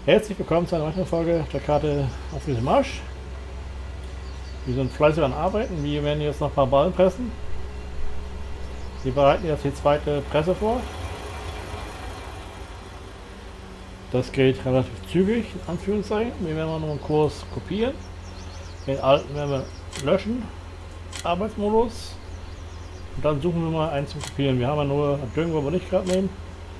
Herzlich willkommen zu einer weiteren Folge der Karte auf diesem Marsch. Wir sind fleißig an Arbeiten. Wir werden jetzt noch ein paar Ballen pressen. Sie bereiten jetzt die zweite Presse vor. Das geht relativ zügig, in Anführungszeichen. Wir werden noch einen Kurs kopieren. Den alten werden wir löschen. Arbeitsmodus. Und dann suchen wir mal einen zum Kopieren. Wir haben ja nur Düngen, wollen wir nicht gerade nehmen.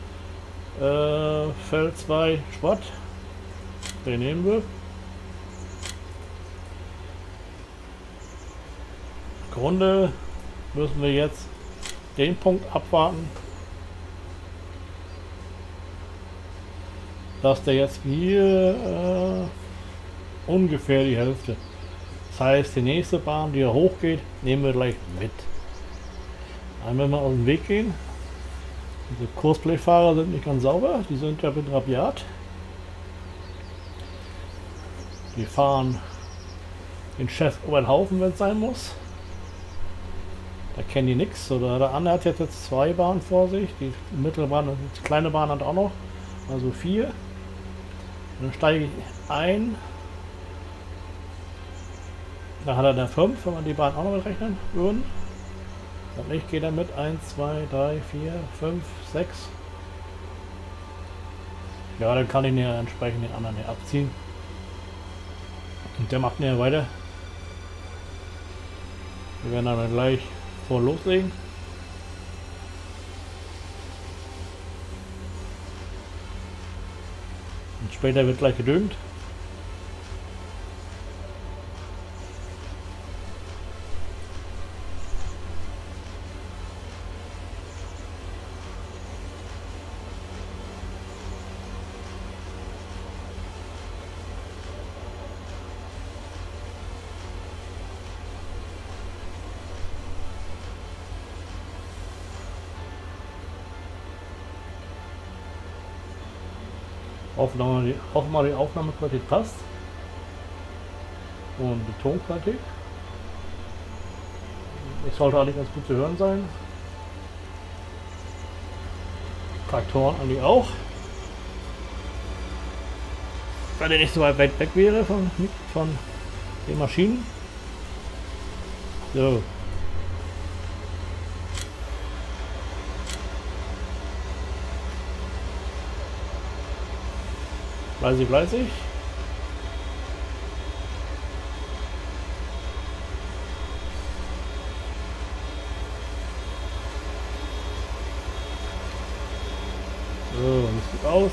Feld 2 Sport. Den nehmen wir. Im Grunde müssen wir jetzt den Punkt abwarten, dass der jetzt hier ungefähr die Hälfte. Das heißt, die nächste Bahn, die hier hochgeht, nehmen wir gleich mit. Dann werden wir aus dem Weg gehen. Diese Kursblechfahrer sind nicht ganz sauber, die sind ja mit rabiat. Die fahren den Chef über den Haufen, wenn es sein muss. Da kennen die nichts. Oder der andere hat jetzt zwei Bahnen vor sich. Die mittlere Bahn und die kleine Bahn hat auch noch. Also 4. Dann steige ich ein. Da hat er dann 5, wenn wir die Bahn auch noch mitrechnen würden. Und ich gehe damit 1, 2, 3, 4, 5, 6. Ja, dann kann ich ja entsprechend den anderen hier abziehen. Und der macht näher weiter. Wir werden dann gleich vor loslegen. Und später wird gleich gedüngt. Hoffen mal, die Aufnahmequalität passt. Und die Tonqualität. Es sollte eigentlich ganz gut zu hören sein. Traktoren eigentlich auch. Weil der nicht so weit weg wäre von den Maschinen. So. Fleißig, fleißig. So, das sieht aus.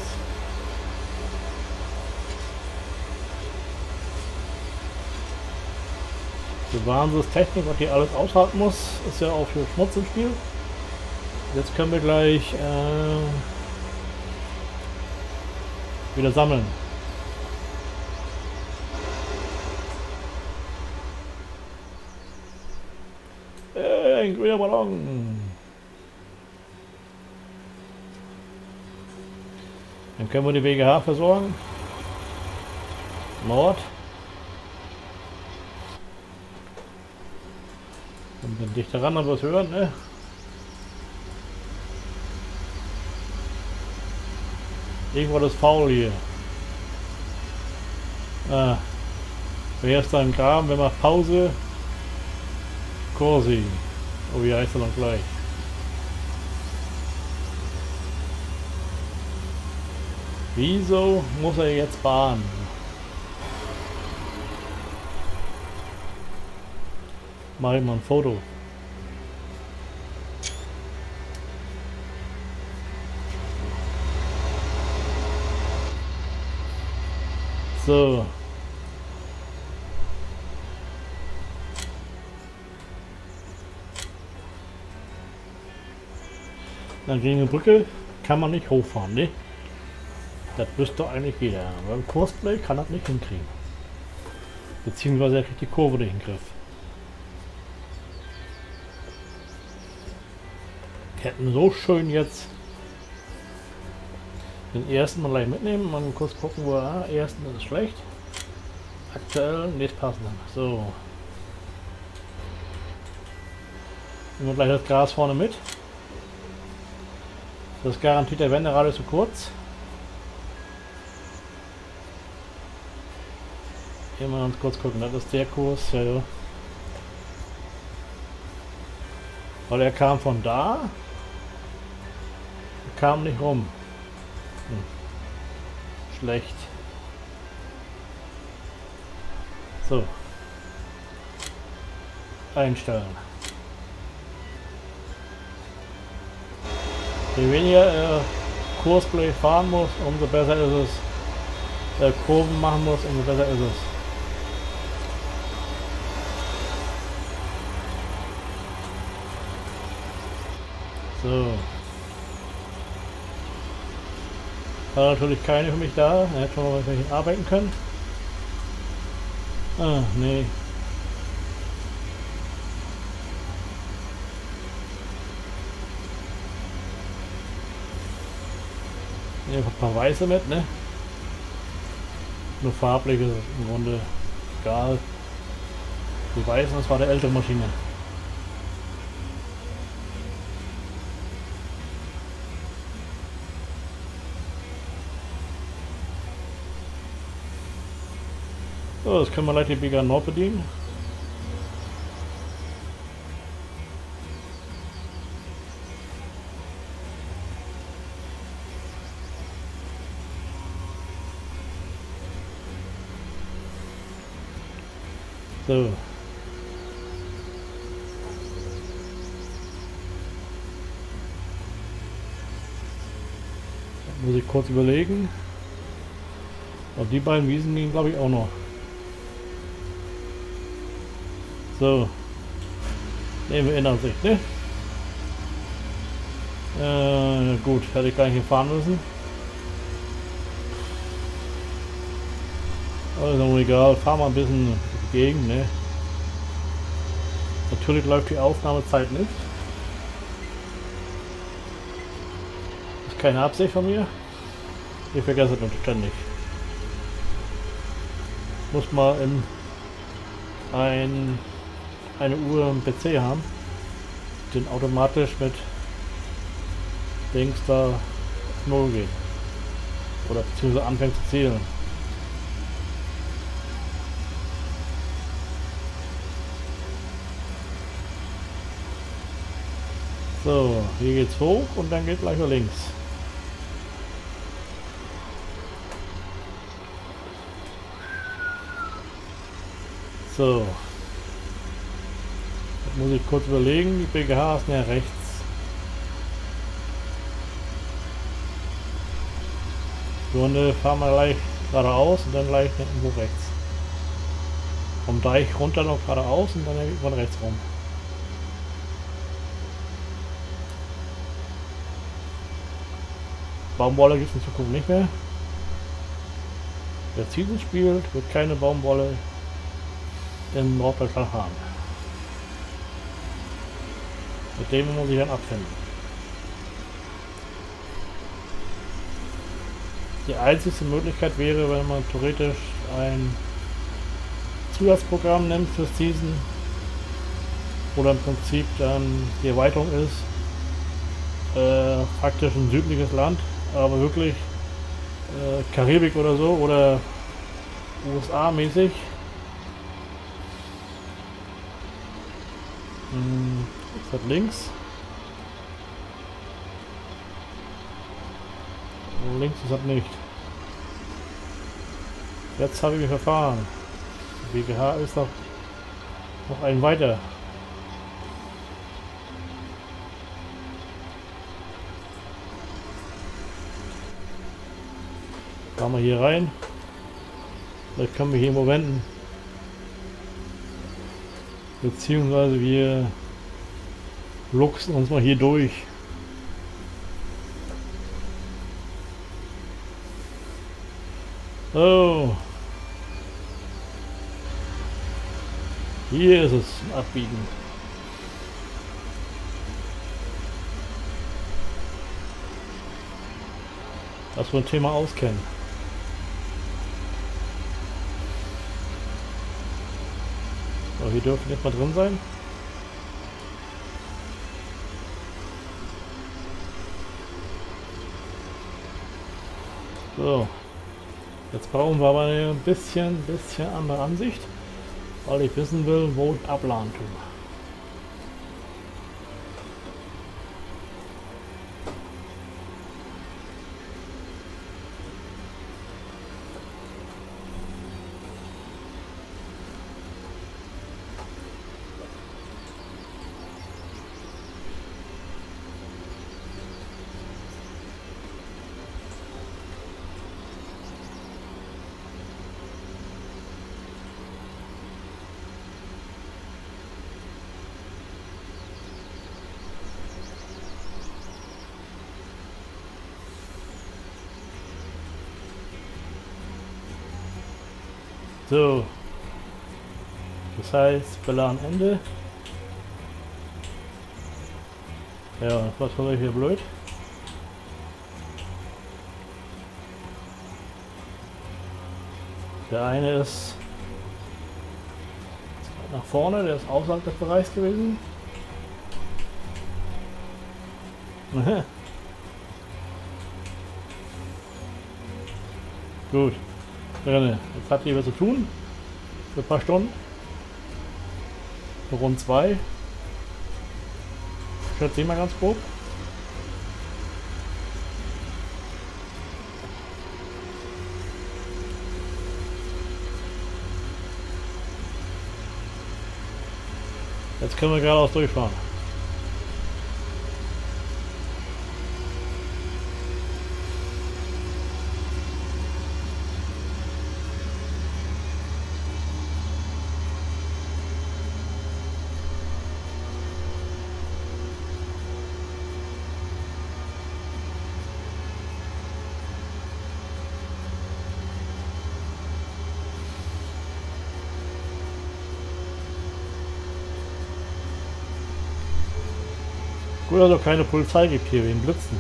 Die Wahnsinnstechnik, was hier alles aushalten muss, ist ja auch für Schmutz im Spiel. Jetzt können wir gleich wieder sammeln. Ein grüner Ballon. Dann können wir die WGH versorgen. Nord. Und dann dichter ran, aber was hören, ne? Irgendwo ist faul hier. Ah. Wer ist da im Graben? Wer macht Pause? Corsi. Oh, wie heißt er noch gleich? Wieso muss er jetzt bahnen? Mach ich mal ein Foto. So. Dann gegen eine Brücke kann man nicht hochfahren, ne? Das wüsste eigentlich jeder. Aber im Kursplay kann das nicht hinkriegen. Beziehungsweise er kriegt die Kurve nicht in den Griff. Hätten so schön jetzt den ersten mal gleich mitnehmen, mal kurz gucken, wo er ersten ist schlecht. Aktuell nicht passend. So. Nehmen wir gleich das Gras vorne mit. Das ist garantiert der Wenderadius zu kurz. Immer ganz kurz gucken, das ist der Kurs, ja, ja. Weil er kam von da, kam nicht rum. Schlecht. So. Einstellen. Je weniger Kursblech fahren muss, umso besser ist es. Kurven machen muss, umso besser ist es. So. War natürlich keine für mich da. Er hätte schon mal mit welchen arbeiten können. Ah, nee. Hier ein paar Weiße mit, ne? Nur farblich ist es im Grunde egal. Die Weißen, das war der ältere Maschine. So, das können wir gleich die Bigger Nord bedienen. So. Das muss ich kurz überlegen. Und die beiden Wiesen gehen, glaube ich, auch noch. So. Nehmen wir in Ansicht, ne? Gut, hätte ich gar nicht hier fahren müssen. Also egal, fahren wir ein bisschen durch die Gegend, ne? Natürlich läuft die Aufnahmezeit nicht. Das ist keine Absicht von mir. Ich vergesse es ständig. Muss mal in eine Uhr im PC haben, den automatisch mit Dings da auf 0 geht. Oder beziehungsweise anfängt zu zählen. So, hier geht's hoch und dann geht gleich nach links. So. Das muss ich kurz überlegen, die BGH ist näher rechts. So, ne, fahren wir gleich geradeaus und dann gleich irgendwo rechts. Vom Deich runter noch geradeaus und dann irgendwann rechts rum. Baumwolle gibt es in Zukunft nicht mehr. Wer Season spielt, wird keine Baumwolle in Norddeutschland haben. Mit dem muss ich dann abfinden. Die einzige Möglichkeit wäre, wenn man theoretisch ein Zusatzprogramm nimmt für Season, oder im Prinzip dann die Erweiterung ist, faktisch ein südliches Land, aber wirklich Karibik oder so oder USA mäßig. Ist das links? Links ist das nicht. Jetzt habe ich mich verfahren. Die BGH ist noch ein weiter. Fahren wir hier rein. Vielleicht können wir hier irgendwo wenden. Beziehungsweise wir luchsen uns mal hier durch. So. Hier ist es, abbiegen. Das wir ein Thema auskennen. So, hier dürfen jetzt mal drin sein. So. Jetzt brauchen wir aber ein bisschen andere Ansicht, weil ich wissen will, wo ich abladen tue. So, das heißt, Beladen Ende. Ja, was war hier blöd? Der eine ist nach vorne, der ist außerhalb des Bereichs gewesen. Gut. Jetzt hat die was zu tun. Für ein paar Stunden. Für rund 2. Schätze ich mal ganz grob. Jetzt können wir geradeaus durchfahren. Gut, also keine Polizei gibt hier wegen Blitzen.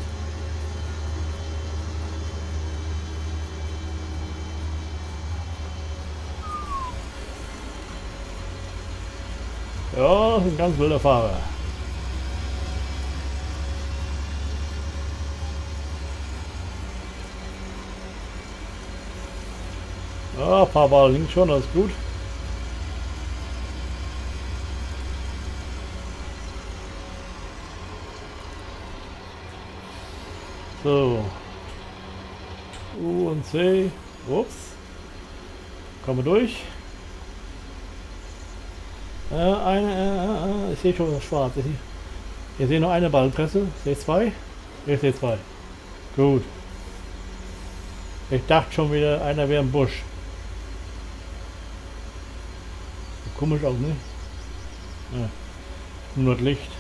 Ja, das ist ein ganz wilder Fahrer. Ja, ein paar Ball links schon, das ist gut. So. U und C. Ups. Kommen wir durch. Ich sehe schon das schwarz. Ich sehe nur eine Ballpresse. Ich sehe 2. Ich sehe 2. Gut. Ich dachte schon wieder, einer wäre im Busch. Sieht komisch aus, ne? Ja. Nur das Licht.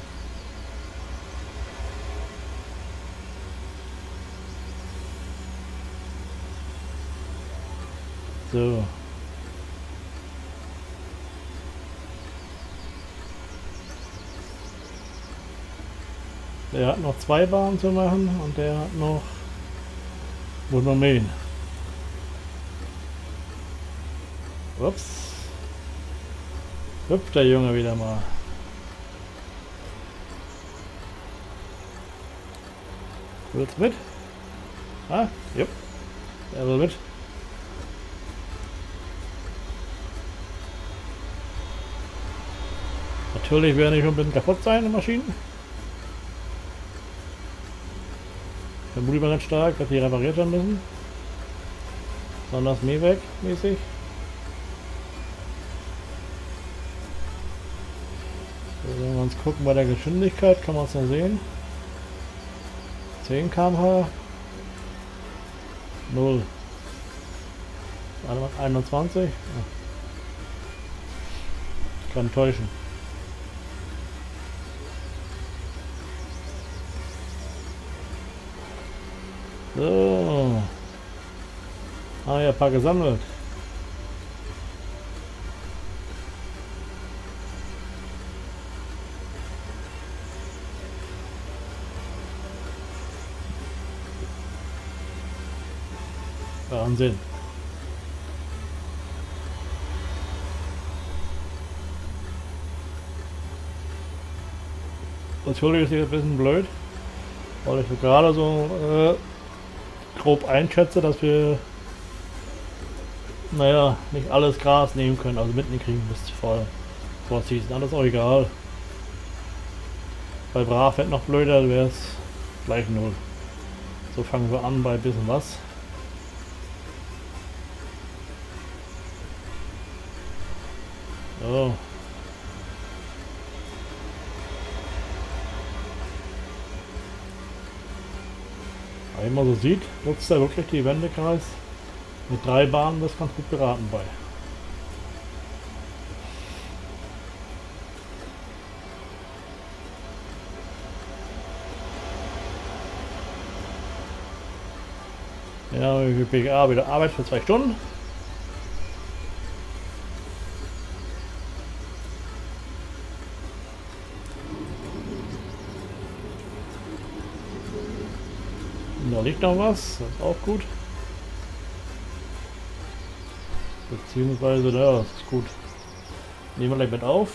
So. Der hat noch 2 Bahnen zu machen und der hat noch... Muss man mähen. Ups. Hüpft der Junge wieder mal. Willst mit? Ah, jupp. Er will mit. Natürlich werden die schon ein bisschen kaputt sein, die Maschinen. Vermute ich mal ganz stark, dass die repariert werden müssen. Besonders Mähwerk mäßig. So, wenn wir uns gucken bei der Geschwindigkeit, kann man es ja sehen. 10 km/h. 0. 21. Ja. Ich kann täuschen. So. Ah ja, ein paar gesammelt. Wahnsinn. Entschuldigung, ist hier ein bisschen blöd, weil ich gerade so grob einschätze, dass wir naja, nicht alles Gras nehmen können, also mitnehmen kriegen bis voll vorziehen. Alles auch egal. Bei Brav wird noch blöder, wäre es gleich 0. So fangen wir an bei ein bisschen was. So. Wie man so sieht, nutzt er wirklich die Wendekreis mit 3 Bahnen, das ganz gut beraten bei. Ja, PGA wieder Arbeit für 2 Stunden. Da liegt noch was, das ist auch gut. Beziehungsweise, ja, das ist gut. Nehmen wir gleich mit auf.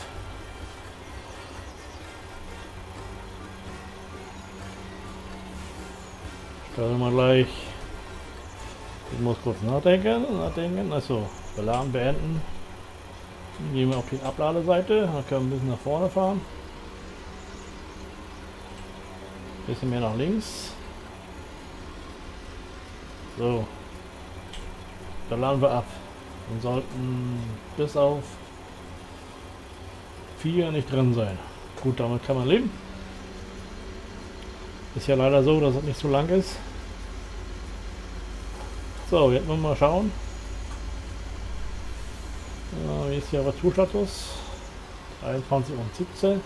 Stellen wir gleich. Ich muss kurz nachdenken. Achso, Beladen beenden. Dann gehen wir auf die Abladeseite. Dann können wir ein bisschen nach vorne fahren. Ein bisschen mehr nach links. So. Da laden wir ab. Und sollten bis auf 4 nicht drin sein. Gut, damit kann man leben. Ist ja leider so, dass es nicht so lang ist. So, jetzt wollen wir mal schauen. Ja, wie ist hier Reparaturstatus? 23 und 17.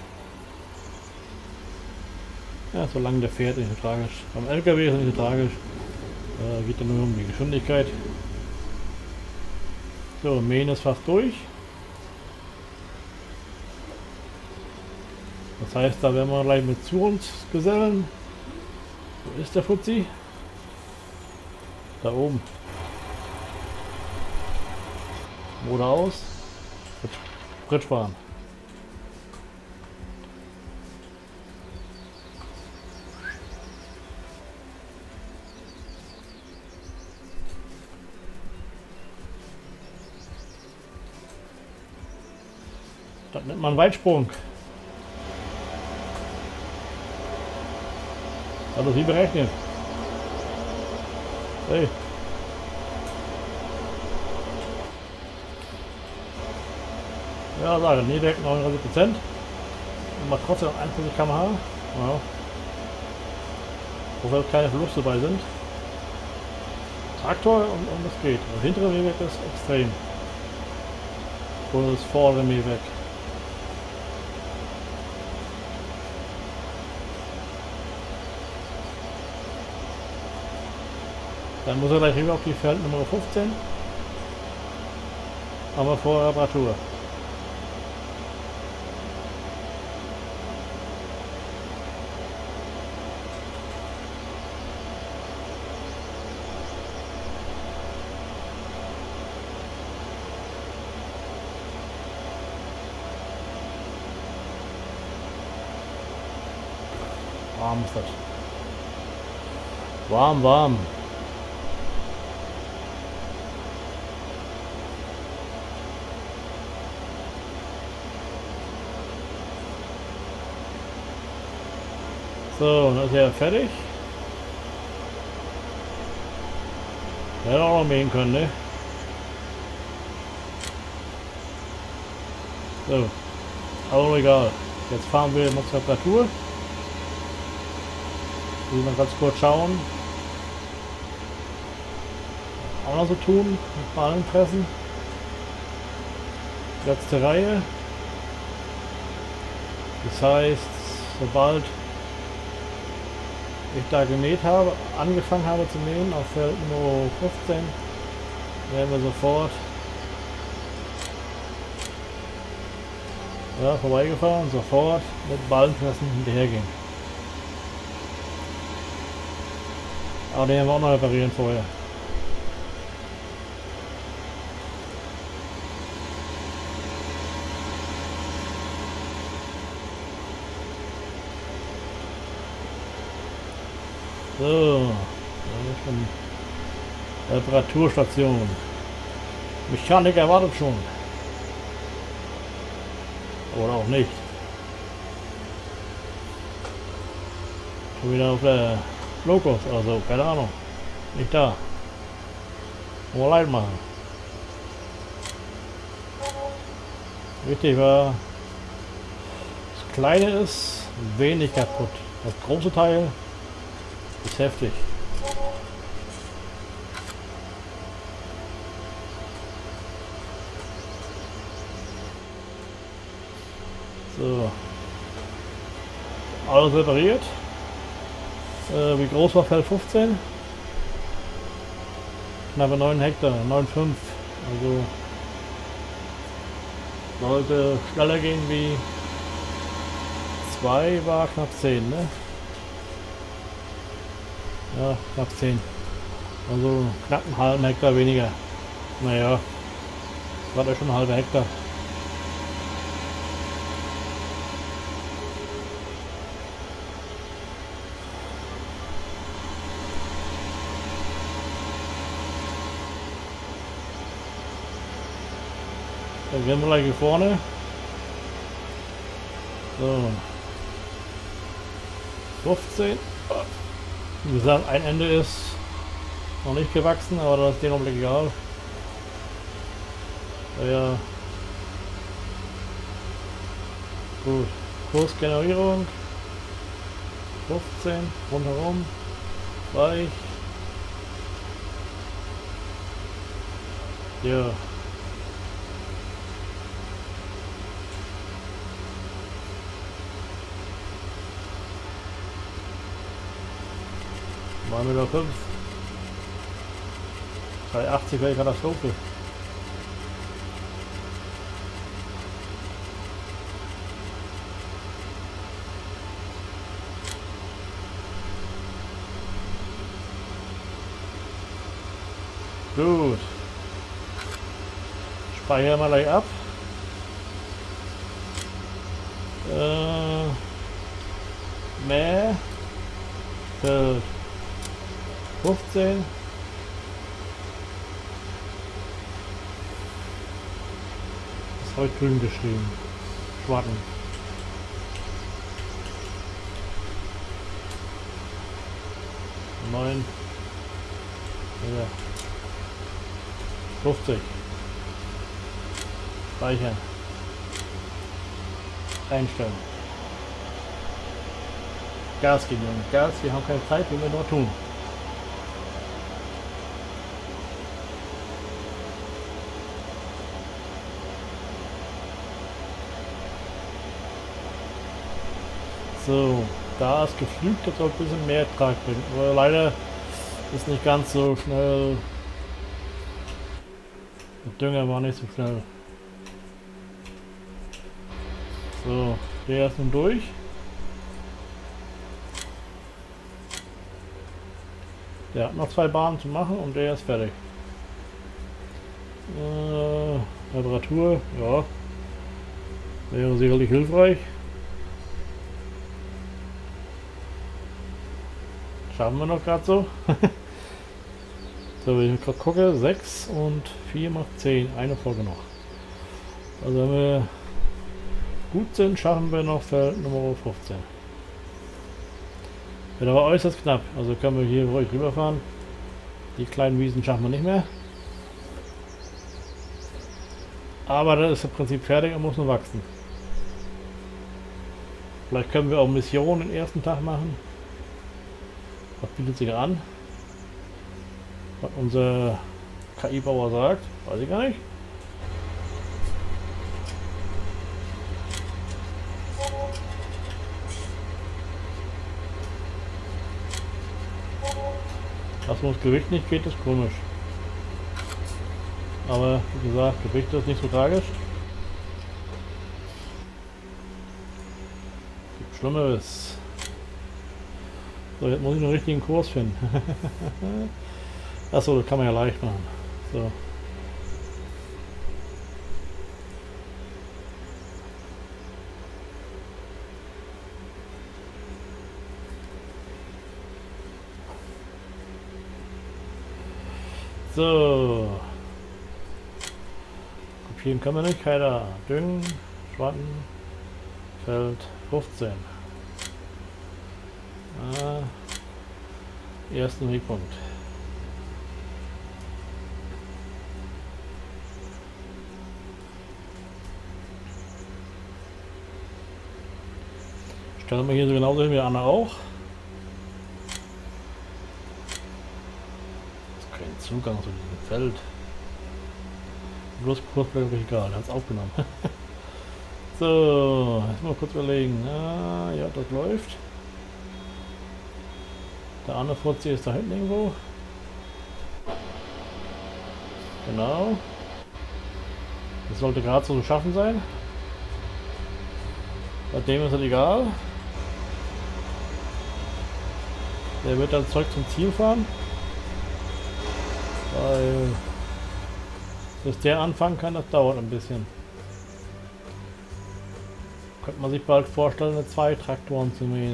Ja, solange der fährt, ist nicht so tragisch. Beim LKW ist es nicht so tragisch. Geht ja nur um die Geschwindigkeit. So, Mähen ist fast durch. Das heißt, da werden wir gleich mit zu uns gesellen. Wo ist der Fuzzi? Da oben. Motor aus. Sprit sparen. Das nennt man Weitsprung. Also wie berechnet. Hey. Ja, sage, Nedeck 39%. Und mal trotzdem 41 km/h. Ja. Wofür keine Verluste dabei sind. Traktor und das geht. Das hintere Mähwerk ist extrem. Und das vordere Mähwerk. Dann muss er gleich rüber auf die Feld Nummer 15. Aber vor Reparatur. Warm ist das. Warm, warm. So, dann ist er fertig. Hätte auch noch mähen können, ne? So, aber egal. Jetzt fahren wir noch zur Reparatur. Mal ganz kurz schauen. Auch noch so tun, mit Ballen pressen. Letzte Reihe. Das heißt, sobald ich da gemäht habe, angefangen habe zu mähen auf Feld Nummer 15, werden wir sofort vorbeigefahren, sofort mit Ballenpressen hinterhergehen. Aber den werden wir auch noch reparieren vorher. So, Reparaturstation. Mechanik erwartet schon. Oder auch nicht. Schon wieder auf der Locust oder so, keine Ahnung. Nicht da. Nur leid machen. Wichtig war, das Kleine ist wenig kaputt. Das große Teil ist heftig. So. Alles repariert. Wie groß war Feld 15? Knappe 9 Hektar, 9,5. Also sollte schneller gehen wie 2 war knapp 10, ne? Ja, knapp 10. Also knapp einen halben Hektar weniger. Naja, war ja schon ein halber Hektar. Dann gehen wir gleich hier vorne. So. 15. Wie gesagt, ein Ende ist noch nicht gewachsen, aber das ist dem Augenblick egal. Ja. Gut. Kursgenerierung. 15. Rundherum. Weich. Ja. Meter 5. 380 wäre Katastrophe. Gut. Speichern wir gleich ab. Mehr. 15. Ist heute grün geschrieben. Schwarten. Neun. Ja. 50. Speichern. Einstellen. Gas geben, Junge. Gas, wir haben keine Zeit, wie wir nur tun. So, da ist geflügt, das soll ein bisschen mehr Ertrag bringen. Aber leider ist nicht ganz so schnell. Der Dünger war nicht so schnell. So, der ist nun durch. Der hat noch 2 Bahnen zu machen und der ist fertig. Reparatur, ja, wäre sicherlich hilfreich. Schaffen wir noch gerade so. So, wenn ich gerade gucke, 6 und 4 macht 10, eine Folge noch. Also wenn wir gut sind, schaffen wir noch Feld Nummer 15. Wird aber äußerst knapp, also können wir hier ruhig rüberfahren. Die kleinen Wiesen schaffen wir nicht mehr. Aber das ist im Prinzip fertig und muss nur wachsen. Vielleicht können wir auch Missionen den ersten Tag machen. Was bietet sich an? Was unser KI-Bauer sagt, weiß ich gar nicht. Dass uns Gewicht nicht geht, ist komisch. Aber wie gesagt, Gewicht ist nicht so tragisch. Gibt Schlimmeres. So, jetzt muss ich einen richtigen Kurs finden. Achso, das kann man ja leicht machen. So. So. Vielen können wir nicht, keiner. Düngen, Schwatten, Feld 15. Ersten Wegpunkt. Stellen wir hier so genauso hin wie Anna auch. Das ist kein Zugang zu diesem Feld. Bloß kurz bleibt egal, er hat es aufgenommen. So, jetzt mal kurz überlegen. Ah, ja, das läuft. Der andere Fuzzi ist da hinten irgendwo. Genau. Das sollte gerade so zu schaffen sein. Bei dem ist es egal. Der wird dann zurück zum Ziel fahren. Weil bis der anfangen kann, das dauert ein bisschen. Könnte man sich bald vorstellen, eine 2 Traktoren zu mähen.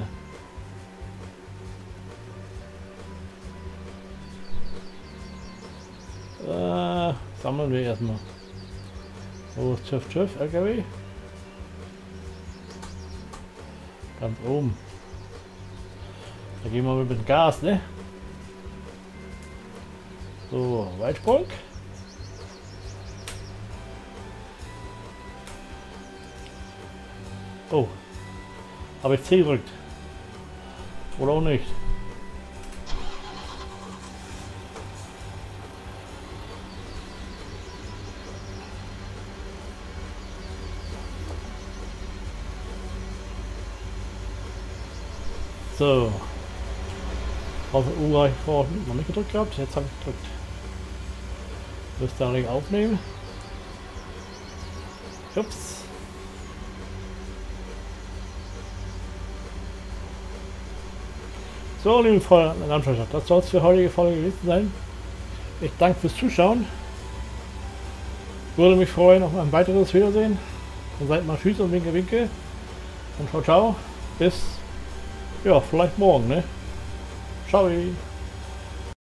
Sammeln wir erstmal. Wo ist TÜV, LKW? Ganz oben. Da gehen wir mit dem Gas, ne? So, Weitsprung. Oh, habe ich C gedrückt. Oder auch nicht. So. Auf U habe ich vorher noch nicht gedrückt gehabt, jetzt habe ich gedrückt. Müsste allerdings aufnehmen. Ups. So, liebe Freunde der Landwirtschaft, das soll es für heutige Folge gewesen sein. Ich danke fürs Zuschauen. Würde mich freuen auf ein weiteres Wiedersehen. Dann seid mal tschüss und winke winke. Und ciao ciao. Bis, ja, vielleicht morgen, ne? Ciao.